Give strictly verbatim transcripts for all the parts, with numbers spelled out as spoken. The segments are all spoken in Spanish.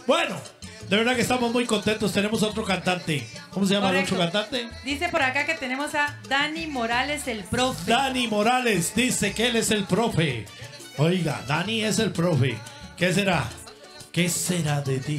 Bueno, de verdad que estamos muy contentos. Tenemos otro cantante. ¿Cómo se llama el otro cantante? Dice por acá que tenemos a Dani Morales, el profe. Dani Morales dice que él es el profe. Oiga, Dani es el profe. ¿Qué será? ¿Qué será de ti?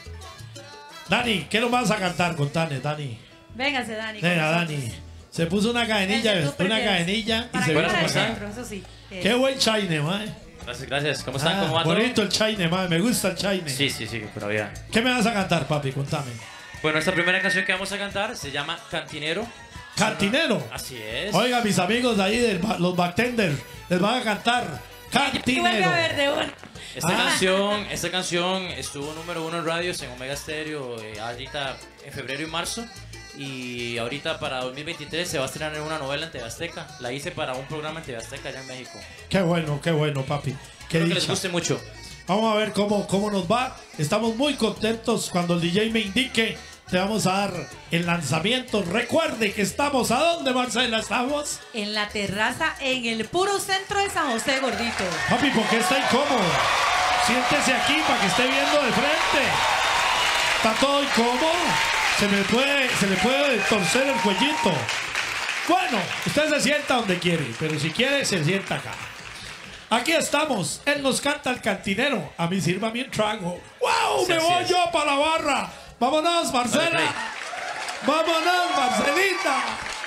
Dani, ¿qué nos vas a cantar? Contane, Dani. Véngase, Dani. Venga, Dani. Se puso una cadenilla, una cadenilla y se vino para para el acá. centro, eso sí. Eh. Qué buen chaine, mae. Gracias, gracias. ¿Cómo están? Ah, ¿Cómo va todo? bonito el chaine, mae. Me gusta el chaine. Sí, sí, sí, pero bien. ¿Qué me vas a cantar, papi? Contame. Bueno, esta primera canción que vamos a cantar se llama Cantinero. ¿Cantinero? Así es. Oiga, mis amigos de ahí, de los bartenders, les van a cantar Cantinero. A ver de una. Esta Ah. canción, esta canción estuvo número uno en radios en Omega Stereo eh, ahorita en febrero y marzo. Y ahorita para dos mil veintitrés se va a estrenar en una novela en T V Azteca. La hice para un programa en T V Azteca allá en México. Qué bueno, qué bueno, papi. Qué Espero que les dicha. guste mucho. Vamos a ver cómo, cómo nos va. Estamos muy contentos cuando el D J me indique. Te vamos a dar el lanzamiento. Recuerde que estamos, ¿a dónde, Marcela? ¿Estamos? En la terraza, en el puro centro de San José, gordito. Papi, ¿por qué está incómodo? Siéntese aquí para que esté viendo de frente. ¿Está todo incómodo? Se me puede, se le puede torcer el cuellito. Bueno, usted se sienta donde quiere, pero si quiere, se sienta acá. Aquí estamos. Él nos canta el Cantinero. A mí sírvame un trago. ¡Wow! Sí, Me así voy es. yo para la barra. Vámonos, Marcela. Dale, Vámonos, Marcelita.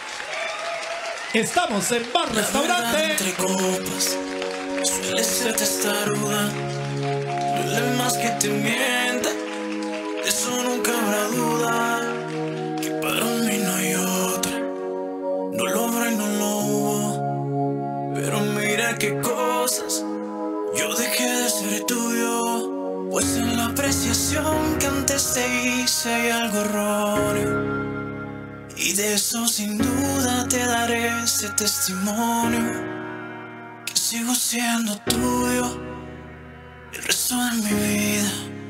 Estamos en Bar La verdad, Restaurante. entre copas suele ser testaruda. Duele más que te mienta. De eso nunca habrá duda. Que para mí no hay otra. No lo habrá y no lo hubo. Pero mira qué cosas. Yo dejé de ser tuyo. Pues en la apreciación que antes te hice hay algo erróneo. Y de eso sin duda te daré ese testimonio. Que sigo siendo tuyo el resto de mi vida.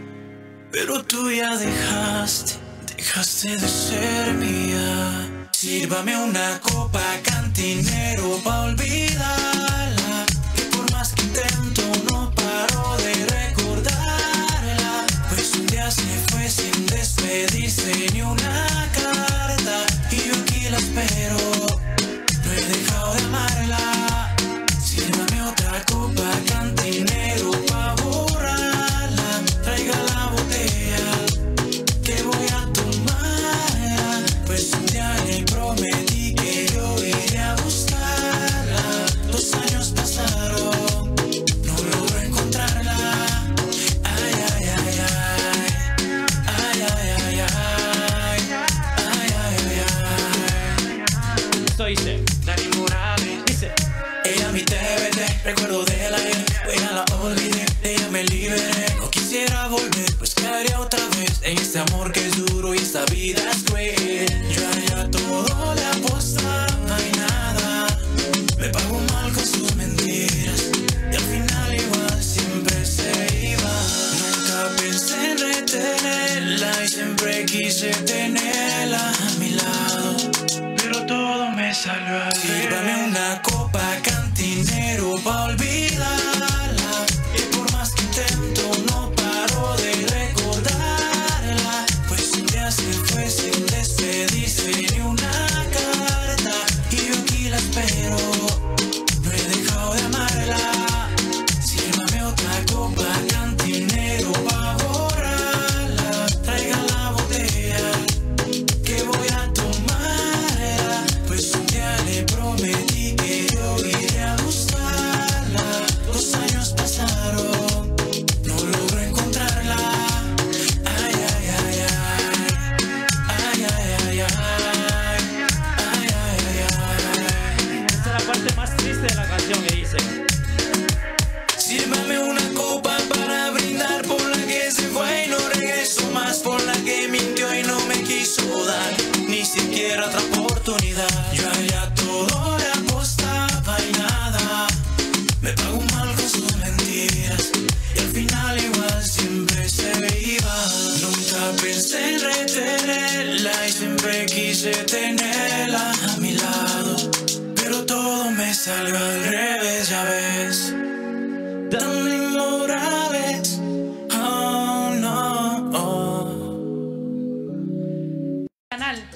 Pero tú ya dejaste, dejaste de ser mía. Sírvame una copa, cantinero, pa' olvidarla. Que por más que intento no paro de recordarla. Pues un día se fue sin despedirse ni una carta. Y yo aquí la espero, no he dejado de amarla. Sírvame otra copa, cantinero, pa' borrarla. Traiga la botella, que voy a tomar. Pues un día le prometí que yo iría a buscarla. Dos años pasaron, no logro encontrarla. Ay, ay, ay, ay. Ay, ay, ay, ay. Ay, ay, ay, ay. Esto dice. Dani Morales Dice. ella mi T V T, recuerdo de la ayer, hoy ya la olvidé, de ella me liberé. No quisiera volver, pues caería otra vez en este amor que es duro y esta vida es cruel. Yo a ella todo le apostaba y nada, me pagó mal con sus mentiras y al final igual siempre se iba. Nunca pensé en retenerla y siempre quise tenerla a mi lado, pero todo me salió al revés. Sírvame una copa, cantinero, pa' olvidarla. Y por más que intento no paro de recordarla. Pues un día se fue sin despedirse ni una carta. Y yo aquí la espero, no he dejado de amarla. Sírvame otra copa, cantinero, pa' borrarla. Traiga la botella,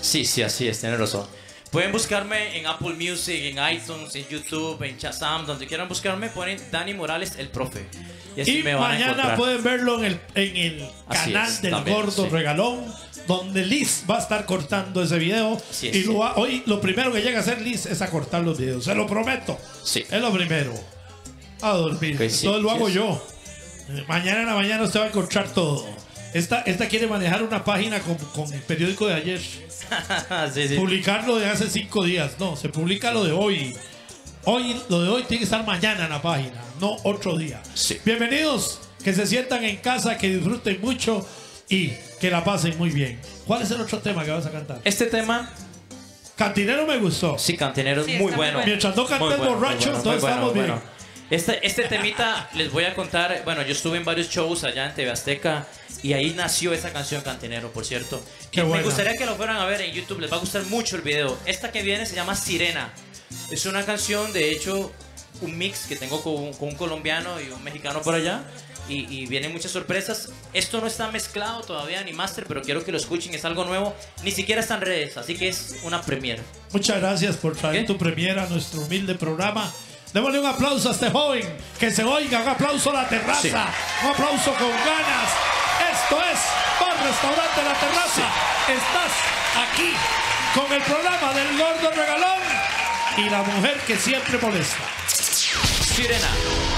Sí, sí, así es, tiene razón. Pueden buscarme en Apple Music, en iTunes, en YouTube, en Shazam, donde quieran buscarme, ponen Dani Morales, el profe. Y así Y me van a mañana encontrar. pueden verlo en el, en el Así canal es, del también, Gordo sí. Regalón, donde Liz va a estar cortando ese video. Así es, y sí. lo va- hoy lo primero que llega a hacer Liz es a cortar los videos. Se lo prometo. Sí. Es lo primero. A dormir. Ok, sí, todo lo sí hago es. yo. Eh, Mañana en la mañana usted va a encontrar todo. Esta, esta quiere manejar una página con, con el periódico de ayer. sí, sí. Publicarlo de hace cinco días. No, se publica lo de hoy. Hoy, lo de hoy tiene que estar mañana en la página, no otro día. Sí. Bienvenidos, que se sientan en casa, que disfruten mucho y que la pasen muy bien. ¿Cuál es el otro tema que vas a cantar? Este tema, Cantinero me gustó. sí, Cantinero, es Sí, muy está muy bueno. bueno. Mientras no canté Muy el bueno, muy borracho, bueno, entonces muy bueno, estamos muy bien. bueno. Este, este temita les voy a contar. Bueno, yo estuve en varios shows allá en T V Azteca y ahí nació esa canción Cantinero, por cierto. Qué Y me buena. gustaría que lo fueran a ver en YouTube, les va a gustar mucho el video. Esta que viene se llama Sirena. Es una canción, de hecho, un mix que tengo con, con un colombiano y un mexicano por allá. Y, y vienen muchas sorpresas. Esto no está mezclado todavía ni master, pero quiero que lo escuchen, es algo nuevo. Ni siquiera está en redes, así que es una premiere. Muchas gracias por traer ¿Qué? tu premiera a nuestro humilde programa. Démosle un aplauso a este joven, que se oiga, un aplauso a la terraza, Sí. un aplauso con ganas. Esto es Bar Restaurante La Terraza. Estás aquí con el programa del Gordo Regalón y la mujer que siempre molesta. Sirena.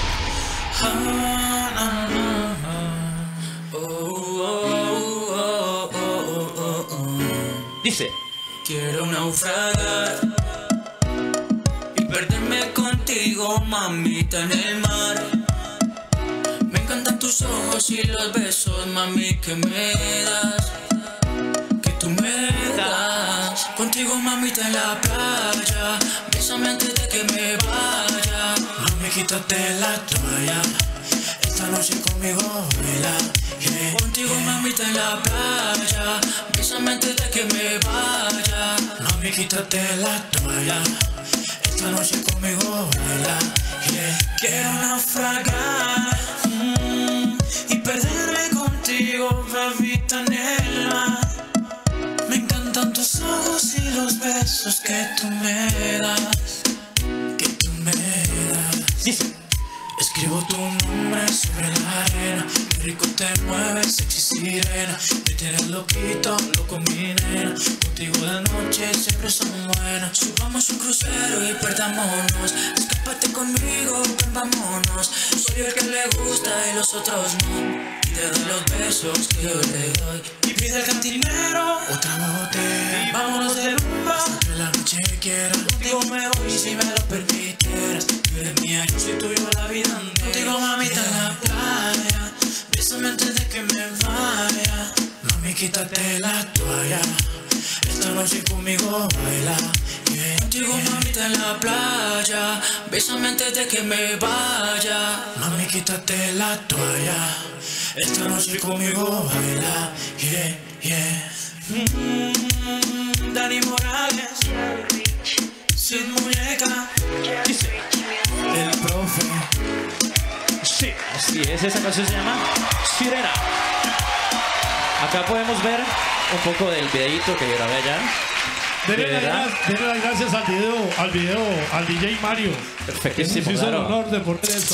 Dice. Quiero naufragar y perderme contigo, mamita, en el mar. Me encantan tus ojos y los besos, mami, que me das, que tú me das. Contigo, mamita, en la playa, bésame antes de que me vaya. Mami, quítate la toalla, esta noche conmigo baila. Yeah, contigo, yeah. Mamita, en la playa, bésame antes de que me vaya. Mami, quítate la toalla, esta noche conmigo baila. Yeah. Quiero naufragar mm, y perderme contigo, bebita, en el mar. Me encantan tus ojos y los besos que tú me das, que tú me das. Dice. Escribo tu nombre sobre la arena, qué rico te mueves, sexy sirena. Me tienes loquito, loco mi nena. Contigo la noche siempre son buenas. Subamos un crucero y perdámonos. Escápate conmigo, ven, vámonos. Soy el que le gusta y los otros no. Y te doy los besos que yo le doy. Y pide al cantinero otra botella. Vámonos de rumba hasta que la noche quiera. Contigo me voy si me lo permitieras. Tú eres mía, yo soy tuyo la vida. Contigo, mamita, en la playa, bésame antes de que me vaya. Mami, quítate la toalla, esta noche conmigo baila. Yeah, contigo, yeah. Mamita, en la playa, bésame antes de que me vaya. Mami, quítate la toalla, esta noche conmigo baila. Yeah, yeah. Mm, Dani Morales, sin muñeca, el profe. Sí, así es, esa canción se llama Sirena. Acá podemos ver un poco del videito que grabé allá. Denle De las, verdad. gra- denle las gracias al video, al video, al D J Mario. Perfectísimo, Que nos hizo el claro. honor de poner eso.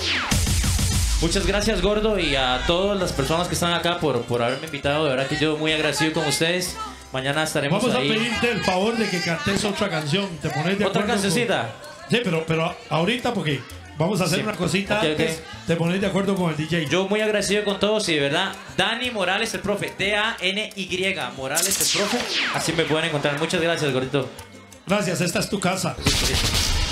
Muchas gracias, Gordo, y a todas las personas que están acá por, por haberme invitado. De verdad que yo muy agradecido con ustedes. Mañana estaremos Vamos a ahí. pedirte el favor de que cantes otra canción. Te pones de ¿Otra acuerdo con- cancioncita? Sí, pero, pero ahorita porque vamos a hacer Sí. una cosita Ok, ok. antes. Te pones de acuerdo con el D J. Yo muy agradecido con todos y de verdad, Dani Morales, el profe. D A N Y, Morales, el profe. Así me pueden encontrar. Muchas gracias, Gordito. Gracias, esta es tu casa. Listo, listo.